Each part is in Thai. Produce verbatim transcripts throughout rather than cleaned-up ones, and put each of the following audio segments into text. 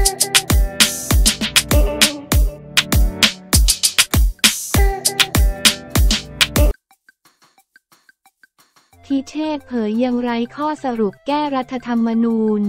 พิเชษฐ์เผยยังไร้ข้อสรุปแก้รัฐธรรมนูญ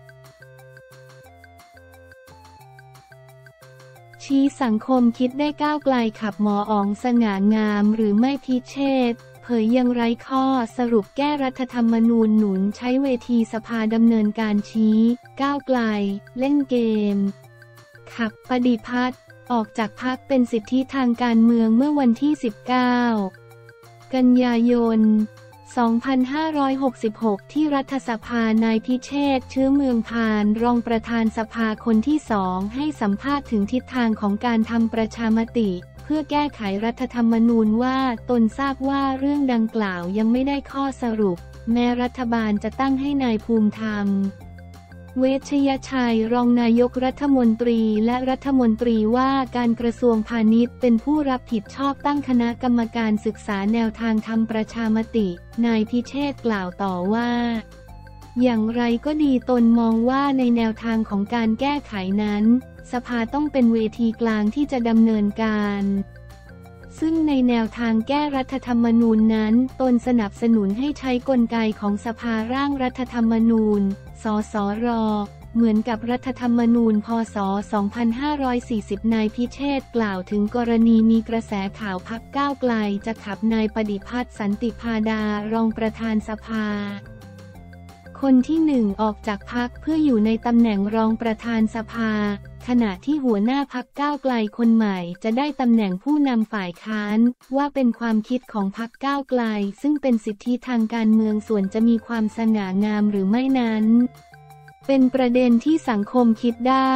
ชี้สังคมคิดได้ก้าวไกลขับหมออ๋องสง่างามหรือไม่พิเชษฐ์เผยยังไร้ข้อสรุปแก้รัฐธรรมนูญหนุนใช้เวทีสภาดำเนินการชี้ก้าวไกลเล่นเกมขับปฏิพัฒน์ออกจากพรรคเป็นสิทธิทางการเมืองเมื่อวันที่สิบเก้ากันยายนสองพันห้าร้อยหกสิบหกที่รัฐสภานายพิเชษฐ์เชื้อเมืองพานรองประธานสภาคนที่สองให้สัมภาษณ์ถึงทิศทางของการทำประชามติเพื่อแก้ไขรัฐธรรมนูญว่าตนทราบว่าเรื่องดังกล่าวยังไม่ได้ข้อสรุปแม้รัฐบาลจะตั้งให้นายภูมิธรรมเวชยชัยรองนายกรัฐมนตรีและรัฐมนตรีว่าการกระทรวงพาณิชย์เป็นผู้รับผิดชอบตั้งคณะกรรมการศึกษาแนวทางทำประชามตินายพิเชษฐ์กล่าวต่อว่าอย่างไรก็ดีตนมองว่าในแนวทางของการแก้ไขนั้นสภาต้องเป็นเวทีกลางที่จะดำเนินการซึ่งในแนวทางแก้รัฐธรรมนูญนั้นตนสนับสนุนให้ใช้กลไกของสภาร่างรัฐธรรมนูญสสรเหมือนกับรัฐธรรมนูญพ.ศ. สองพันห้าร้อยสี่สิบนายพิเชษฐ์กล่าวถึงกรณีมีกระแสข่าวพรรคก้าวไกลจะขับนายปฏิพัฒน์สันติพาดารองประธานสภาคนที่หนึ่งออกจากพรรคเพื่ออยู่ในตำแหน่งรองประธานสภาขณะที่หัวหน้าพรรคก้าวไกลคนใหม่จะได้ตำแหน่งผู้นำฝ่ายค้านว่าเป็นความคิดของพรรคก้าวไกลซึ่งเป็นสิทธิทางการเมืองส่วนจะมีความสง่างามหรือไม่นั้นเป็นประเด็นที่สังคมคิดได้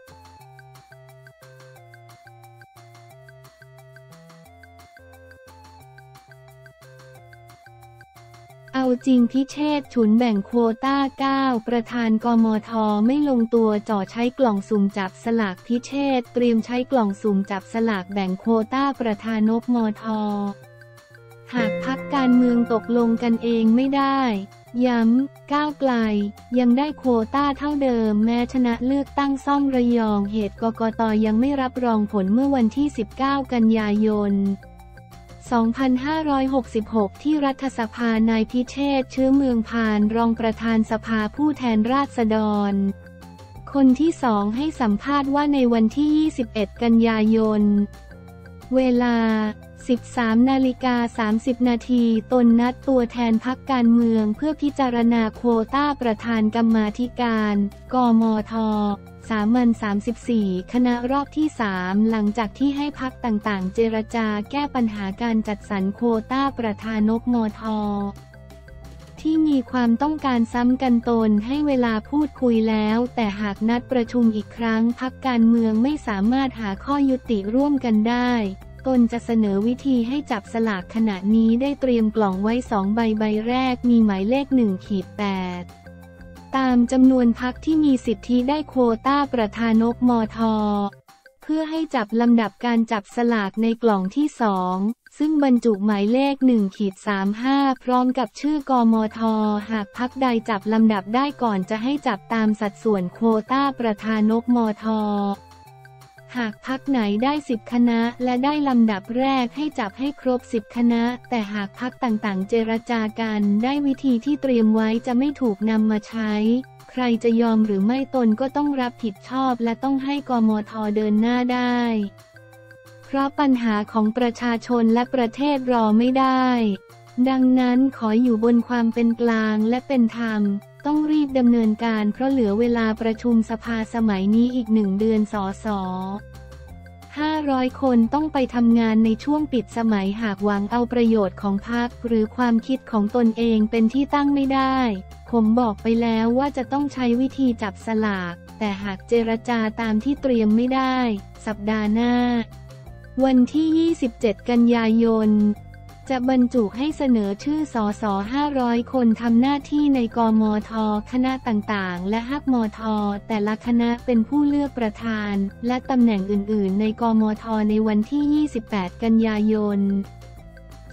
เอาจริงพิเชษฐ์ฉุนแบ่งโควต้าเก้าประธานกมท.ไม่ลงตัวจ่อใช้กล่องสุ่มจับสลากพิเชษฐ์เตรียมใช้กล่องสุ่มจับสลากแบ่งโควต้าประธานกมท.หากพรรคการเมืองตกลงกันเองไม่ได้ย้ำก้าวไกลยังได้โควต้าเท่าเดิมแม้ชนะเลือกตั้งซ่อมระยองเหตุกกต.ยังไม่รับรองผลเมื่อวันที่สิบเก้ากันยายนสองพันห้าร้อยหกสิบหกที่รัฐสภานายพิเชษฐ์เชื้อเมืองพานรองประธานสภาผู้แทนราษฎรคนที่สองให้สัมภาษณ์ว่าในวันที่ยี่สิบเอ็ดกันยายนเวลา สิบสามนาฬิกาสามสิบนาทีตนนัดตัวแทนพรรคการเมืองเพื่อพิจารณาโควต้าประธานกรรมาธิการกมท.สามัญสามสิบสี่คณะรอบที่สามหลังจากที่ให้พรรคต่างๆเจรจาแก้ปัญหาการจัดสรรโควต้าประธานกมท.ที่มีความต้องการซ้ำกันตนให้เวลาพูดคุยแล้วแต่หากนัดประชุมอีกครั้งพรรคการเมืองไม่สามารถหาข้อยุติร่วมกันได้ตนจะเสนอวิธีให้จับสลากขณะนี้ได้เตรียมกล่องไว้สองใบใบแรกมีหมายเลขหนึ่งขีดแปดตามจำนวนพรรคที่มีสิทธิได้โควต้าประธานกมท.เพื่อให้จับลำดับการจับสลากในกล่องที่สองซึ่งบรรจุหมายเลขหนึ่งขีดสามห้าพร้อมกับชื่อกมท.หากพรรคใดจับลำดับได้ก่อนจะให้จับตามสัดส่วนโควต้าประธานกมท.หากพรรคไหนได้สิบคณะและได้ลำดับแรกให้จับให้ครบสิบคณะแต่หากพรรคต่างๆเจรจากันได้วิธีที่เตรียมไว้จะไม่ถูกนำมาใช้ใครจะยอมหรือไม่ตนก็ต้องรับผิดชอบและต้องให้กมท.เดินหน้าได้เพราะปัญหาของประชาชนและประเทศรอไม่ได้ดังนั้นขออยู่บนความเป็นกลางและเป็นธรรมต้องรีบดำเนินการเพราะเหลือเวลาประชุมสภาสมัยนี้อีกหนึ่งเดือนสสห้าร้อยคนต้องไปทำงานในช่วงปิดสมัยหากหวังเอาประโยชน์ของพรรคหรือความคิดของตนเองเป็นที่ตั้งไม่ได้ผมบอกไปแล้วว่าจะต้องใช้วิธีจับสลากแต่หากเจรจาตามที่เตรียมไม่ได้สัปดาห์หน้าวันที่ยี่สิบเจ็ดกันยายนจะบรรจุให้เสนอชื่อสสห้าร้อยคนทำหน้าที่ในกมท.คณะต่างๆและฮักมท.แต่ละคณะเป็นผู้เลือกประธานและตำแหน่งอื่นๆในกมท.ในวันที่ยี่สิบแปดกันยายน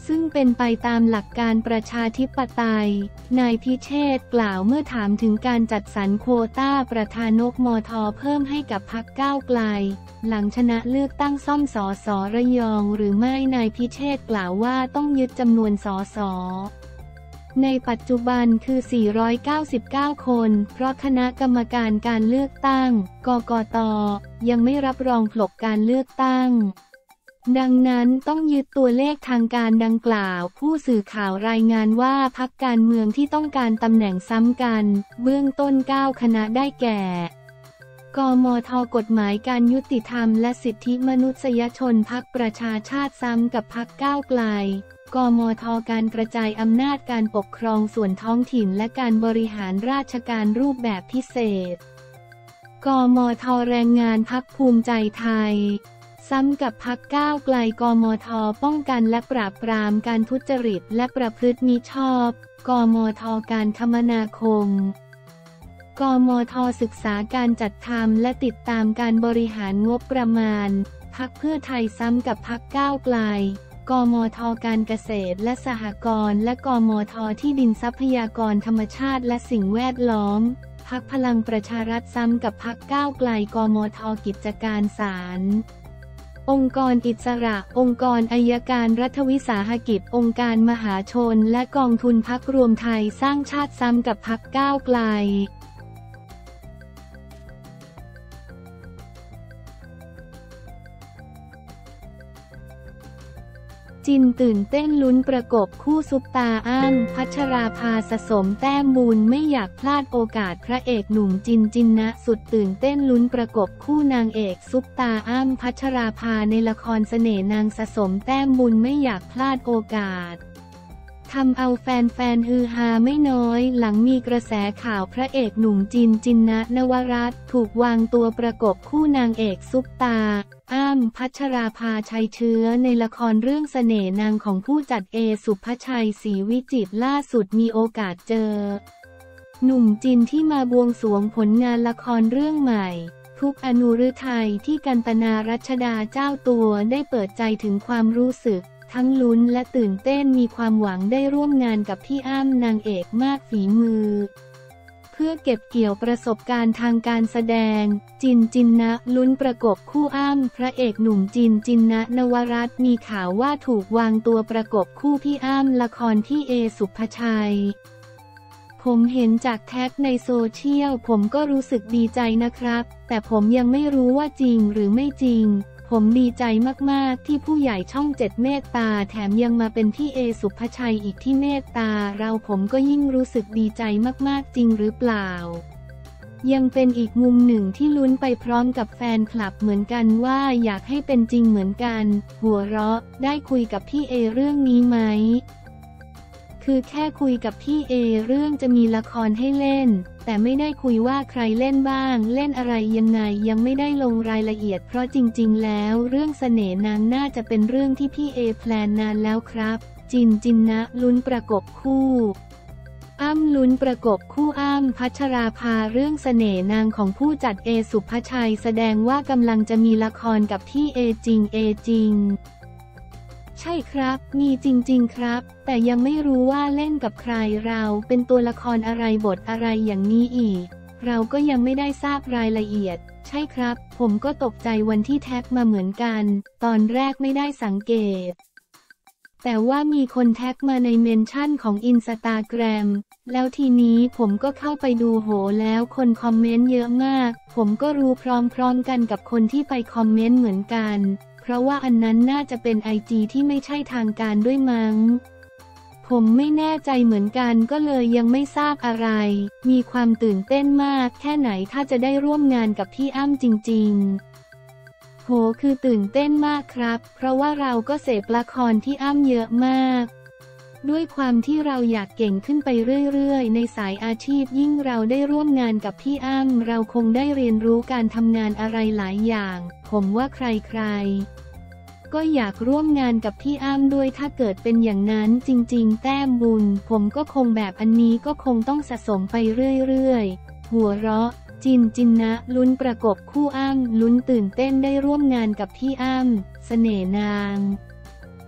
ซึ่งเป็นไปตามหลักการประชาธิปไตยนายพิเชษฐ์กล่าวเมื่อถามถึงการจัดสรรโควต้าประธานกมท.เพิ่มให้กับพรรคก้าวไกลหลังชนะเลือกตั้งซ่อมสสระยองหรือไม่นายพิเชษฐ์กล่าวว่าต้องยึดจำนวนสสในปัจจุบันคือ สี่ร้อยเก้าสิบเก้า คน เพราะคณะกรรมการการเลือกตั้ง กกต.ยังไม่รับรองผลการเลือกตั้งดังนั้นต้องยึดตัวเลขทางการดังกล่าวผู้สื่อข่าวรายงานว่าพรรคการเมืองที่ต้องการตำแหน่งซ้ำกันเบื้องต้นเก้าคณะได้แก่ กมท.กฎหมายการยุติธรรมและสิทธิมนุษยชนพรรคประชาชาติซ้ำกับพรรคก้าวไกลกมท.การกระจายอำนาจการปกครองส่วนท้องถิ่นและการบริหารราชการรูปแบบพิเศษกมท.แรงงานพรรคภูมิใจไทยซ้ำกับพรรคก้าวไกลกมท.ป้องกันและปราบปรามการทุจริตและประพฤติมิชอบกมท.การคมนาคมกมท.ศึกษาการจัดทำและติดตามการบริหารงบประมาณพรรคเพื่อไทยซ้ำกับพรรคก้าวไกลกมท.การเกษตรและสหกรณ์และกมท.ที่ดินทรัพยากรธรรมชาติและสิ่งแวดล้อมพรรคพลังประชารัฐซ้ำกับพรรคก้าวไกลกมท.กิจการศาลองค์กรอิสระองค์กรอัยการรัฐวิสาหกิจองค์การมหาชนและกองทุนพรรครวมไทยสร้างชาติซ้ำกับพรรคก้าวไกลจินตื่นเต้นลุ้นประกบคู่ซุปตาอ้ำพัชราภาสะสมแต้มบุญไม่อยากพลาดโอกาสพระเอกหนุ่มจินจินนะสุดตื่นเต้นลุ้นประกบคู่นางเอกซุปตาอ้ำพัชราภาในละครเสน่ห์นางสะสมแต้มบุญไม่อยากพลาดโอกาสทำเอาแฟนๆฮือฮาไม่น้อยหลังมีกระแสข่าวพระเอกหนุ่มจินจินนะนวรัตน์ถูกวางตัวประกบคู่นางเอกซุปตาอ้ำพัชราภาชัยเชื้อในละครเรื่องเสน่ห์นางของผู้จัดเอสุภชัยศรีวิจิตรล่าสุดมีโอกาสเจอหนุ่มจินที่มาบวงสรวงผลงานละครเรื่องใหม่ทุกอนุฤทัยที่กันตนารัชดาเจ้าตัวได้เปิดใจถึงความรู้สึกทั้งลุ้นและตื่นเต้นมีความหวังได้ร่วมงานกับพี่อ้ำนางเอกมากฝีมือเพื่อเก็บเกี่ยวประสบการณ์ทางการแสดงจินจินนะลุ้นประกบคู่อ้ำพระเอกหนุ่มจินจินนะนวรัตน์มีข่าวว่าถูกวางตัวประกบคู่พี่อ้ำละครพี่เอสุภชัยผมเห็นจากแท็กในโซเชียลผมก็รู้สึกดีใจนะครับแต่ผมยังไม่รู้ว่าจริงหรือไม่จริงผมดีใจมากๆที่ผู้ใหญ่ช่องเจ็ดเมตตาแถมยังมาเป็นพี่เอสุภชัยอีกที่เมตตาเราผมก็ยิ่งรู้สึกดีใจมากๆจริงหรือเปล่ายังเป็นอีกมุมหนึ่งที่ลุ้นไปพร้อมกับแฟนคลับเหมือนกันว่าอยากให้เป็นจริงเหมือนกันหัวเราะได้คุยกับพี่เอเรื่องนี้ไหมคือแค่คุยกับพี่เอเรื่องจะมีละครให้เล่นแต่ไม่ได้คุยว่าใครเล่นบ้างเล่นอะไรยังไงยังไม่ได้ลงรายละเอียดเพราะจริงๆแล้วเรื่องเสน่ห์นางน่าจะเป็นเรื่องที่พี่เอแพลนนานแล้วครับจินจินนะลุ้นประกบคู่อ้ำลุ้นประกบคู่อ้ำพัชราภาเรื่องเสน่ห์นางของผู้จัดเอสุภชัยแสดงว่ากำลังจะมีละครกับพี่เอจริงเอจริงใช่ครับมีจริงๆครับแต่ยังไม่รู้ว่าเล่นกับใครเราเป็นตัวละครอะไรบทอะไรอย่างนี้อีกเราก็ยังไม่ได้ทราบรายละเอียดใช่ครับผมก็ตกใจวันที่แท็กมาเหมือนกันตอนแรกไม่ได้สังเกตแต่ว่ามีคนแท็กมาในเมนชั่นของอินสตาแกรมแล้วทีนี้ผมก็เข้าไปดูโหแล้วคนคอมเมนต์เยอะมากผมก็รู้พร้อมๆกันกับคนที่ไปคอมเมนต์เหมือนกันเพราะว่าอันนั้นน่าจะเป็นไอจีที่ไม่ใช่ทางการด้วยมั้งผมไม่แน่ใจเหมือนกันก็เลยยังไม่ทราบอะไรมีความตื่นเต้นมากแค่ไหนถ้าจะได้ร่วมงานกับพี่อ้ำจริงๆโหคือตื่นเต้นมากครับเพราะว่าเราก็เสพละครที่อ้ำเยอะมากด้วยความที่เราอยากเก่งขึ้นไปเรื่อยๆในสายอาชีพยิ่งเราได้ร่วมงานกับพี่อ้ำเราคงได้เรียนรู้การทำงานอะไรหลายอย่างผมว่าใครๆก็อยากร่วมงานกับพี่อ้ำด้วยถ้าเกิดเป็นอย่างนั้นจริงๆแต้มบุญผมก็คงแบบอันนี้ก็คงต้องสะสมไปเรื่อยๆหัวเราะจินจินนะลุ้นประกบคู่อ้ำลุ้นตื่นเต้นได้ร่วมงานกับพี่อ้ำเสน่ห์นาง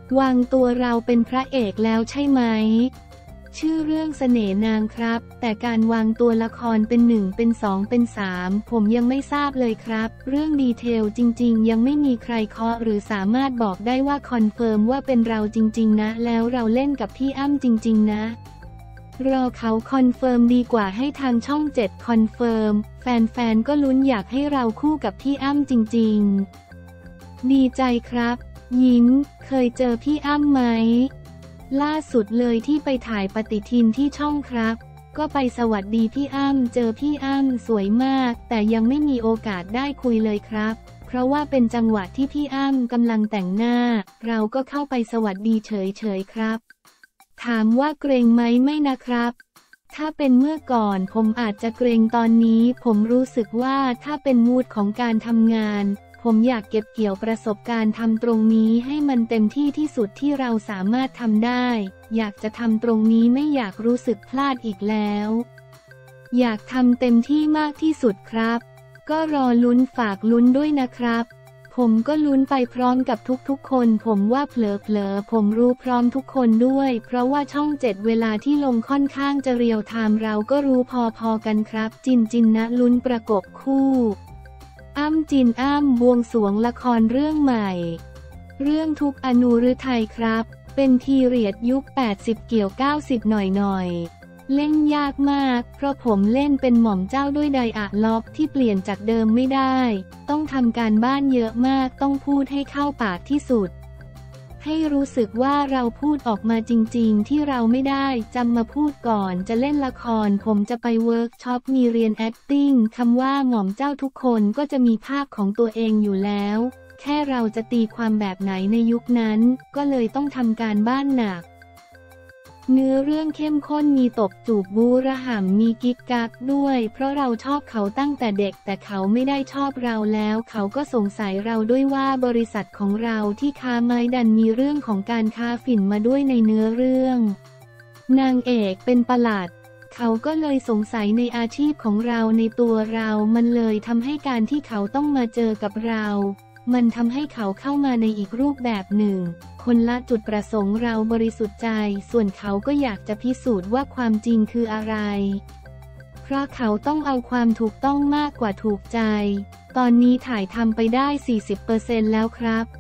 วางตัวเราเป็นพระเอกแล้วใช่ไหมชื่อเรื่องเสน่ห์นางครับแต่การวางตัวละครเป็นหนึ่งเป็นสองเป็นสามผมยังไม่ทราบเลยครับเรื่องดีเทลจริงๆยังไม่มีใครเคาะหรือสามารถบอกได้ว่าคอนเฟิร์มว่าเป็นเราจริงๆนะแล้วเราเล่นกับพี่อ้ำจริงๆนะรอเขาคอนเฟิร์มดีกว่าให้ทางช่องเจ็ดคอนเฟิร์มแฟนๆก็ลุ้นอยากให้เราคู่กับพี่อ้ำจริงๆดีใจครับยิ้มเคยเจอพี่อ้ำไหมล่าสุดเลยที่ไปถ่ายปฏิทินที่ช่องครับก็ไปสวัสดีพี่อ้ำเจอพี่อ้ำสวยมากแต่ยังไม่มีโอกาสได้คุยเลยครับเพราะว่าเป็นจังหวะที่พี่อ้ำกำลังแต่งหน้าเราก็เข้าไปสวัสดีเฉยๆครับถามว่าเกรงไหมไม่นะครับถ้าเป็นเมื่อก่อนผมอาจจะเกรงตอนนี้ผมรู้สึกว่าถ้าเป็นมูดของการทำงานผมอยากเก็บเกี่ยวประสบการณ์ทำตรงนี้ให้มันเต็มที่ที่สุดที่เราสามารถทำได้อยากจะทำตรงนี้ไม่อยากรู้สึกพลาดอีกแล้วอยากทำเต็มที่มากที่สุดครับก็รอลุ้นฝากลุ้นด้วยนะครับผมก็ลุ้นไปพร้อมกับทุกๆคนผมว่าเผลอๆผมรู้พร้อมทุกคนด้วยเพราะว่าช่องเจ็ดเวลาที่ลงค่อนข้างจะเรียลไทม์เราก็รู้พอๆกันครับจินจินนะลุ้นประกบคู่อ้ำจินอ้ำบวงสรวงละครเรื่องใหม่เรื่องทุกอนูฤทัยครับเป็นพีเรียดยุคแปดสิบเกี่ยวเก้าสิบหน่อยๆเล่นยากมากเพราะผมเล่นเป็นหม่อมเจ้าด้วยไดอะล็อกที่เปลี่ยนจากเดิมไม่ได้ต้องทำการบ้านเยอะมากต้องพูดให้เข้าปากที่สุดให้รู้สึกว่าเราพูดออกมาจริงๆที่เราไม่ได้จำมาพูดก่อนจะเล่นละครผมจะไปเวิร์กช็อปมีเรียน acting คำว่าหม่อมเจ้าทุกคนก็จะมีภาพของตัวเองอยู่แล้วแค่เราจะตีความแบบไหนในยุคนั้นก็เลยต้องทำการบ้านหนักเนื้อเรื่องเข้มข้นมีตบจูบบูระห่ำมีกิ๊กกักด้วยเพราะเราชอบเขาตั้งแต่เด็กแต่เขาไม่ได้ชอบเราแล้วเขาก็สงสัยเราด้วยว่าบริษัทของเราที่ค้าไม้ดันมีเรื่องของการค้าฝิ่นมาด้วยในเนื้อเรื่องนางเอกเป็นปลัดเขาก็เลยสงสัยในอาชีพของเราในตัวเรามันเลยทำให้การที่เขาต้องมาเจอกับเรามันทำให้เขาเข้ามาในอีกรูปแบบหนึ่งคนละจุดประสงค์เราบริสุทธิ์ใจส่วนเขาก็อยากจะพิสูจน์ว่าความจริงคืออะไรเพราะเขาต้องเอาความถูกต้องมากกว่าถูกใจตอนนี้ถ่ายทำไปได้ สี่สิบเปอร์เซ็นต์ แล้วครับ